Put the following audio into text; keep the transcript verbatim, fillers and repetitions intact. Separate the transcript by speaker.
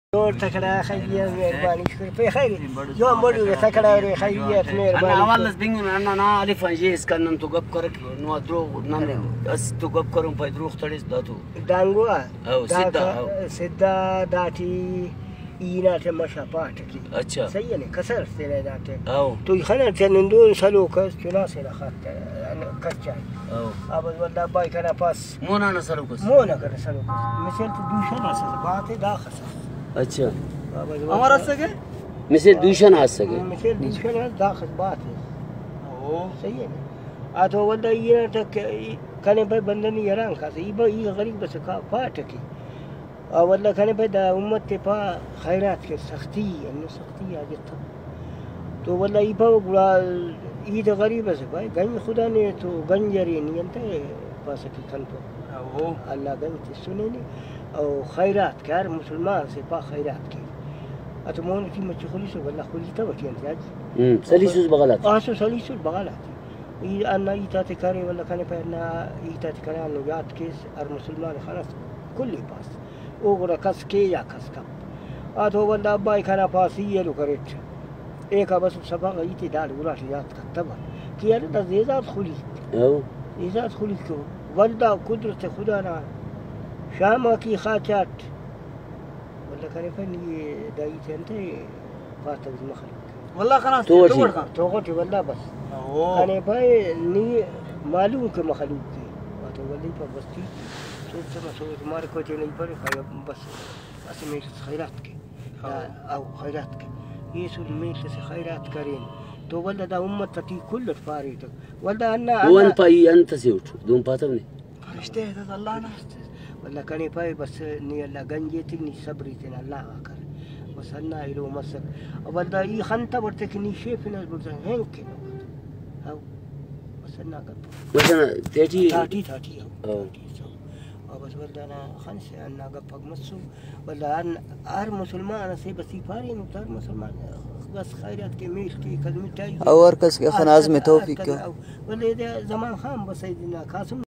Speaker 1: نور تکړه خیریت مهرباني شکر په خیر جو مړو تکړه ور خیریت مهرباني
Speaker 2: انا والله بينون انا انا الف انجيز كان تو قب كرك نو درو نن اس تو قب كرم په دروغ تړیس داتو
Speaker 1: دانګو
Speaker 2: او سیدا
Speaker 1: سیدا داټي اینا ته مشا پات کی
Speaker 2: اچھا
Speaker 1: صحیح نه کسر سره داټه
Speaker 2: او
Speaker 1: تو خنه تنندون سلو کس چنا سره خط کچا
Speaker 2: او
Speaker 1: ابل والله باي کنه پاس
Speaker 2: مو نه سلو کس
Speaker 1: مو نه کنه سلو مثل تو دوشن اسه بات داخل
Speaker 2: अच्छा
Speaker 1: हमारा सके
Speaker 2: मिसे दूषण आ सके
Speaker 1: मिसे दूषण दाखिल बात है ओ सही है आ तो वदा ये तक कने भाई बंदनी यरान का ये ये गरीब बस का फाट की आ वदा कने भाई दा उम्मत के पा खैरात के सख्ती अन्य सख्ती आ जता तो वदा ये पा गुला ये तो गरीब है भाई गंज खुदा ने तो गंजरी नहीं अंते पास की खन तो ओ अल्लाह गंज सुने नहीं او خیرات کار مسلمان سے پا خیرات کی اتمون کی مچ خلیص ولا خلیتا وتی انتاج
Speaker 2: امم سلیسوس بغلات
Speaker 1: اسو سلیسوس بغلات ای انا ایتا تکاری ولا کان پنا ایتا تکاری انو یاد کیس ار مسلمان خلاص کل پاس او غرا کس کی یا کس کا اتو ولا بای کنا پاس یلو کرت ایک بس سبق ایتی دال ولا یاد كتبها کی دا زیادات خلی
Speaker 2: او
Speaker 1: زیادات خلی کو ولدا قدرت خدا نا شامة كي خاتات ولا كان فني دايت انت فاتك المخلوق
Speaker 2: والله خلاص
Speaker 1: توغتي توغتي ولا بس كان باي ني معلوم كمخلوق تو ولي فبستي صوت سما صوت ماركو تي پر بس بس ميت خيراتك او خيراتك يسول ميت خيرات كريم تو ولا دا امه تي كل فاريتك ولا انا
Speaker 2: هو انت انت سيوت دون باتمني
Speaker 1: فرشته هذا الله ناس ولا كان باي بس ني الله غنجتني صبرتنا الله اكر وصلنا الى مصر ولا اي خنته ورتكني شيف ناس بقول هنك او وصلنا قبل
Speaker 2: مثلا تاتي
Speaker 1: تاتي تاتي او بس ولا انا خمسه انا قبل مصر ولا ان ار مسلمان انا سي بس فاري مختار مسلمان بس خيرات كميل كي كلمتي
Speaker 3: او اركز خناز में توفيق
Speaker 1: ولا زمان خان بس سيدنا قاسم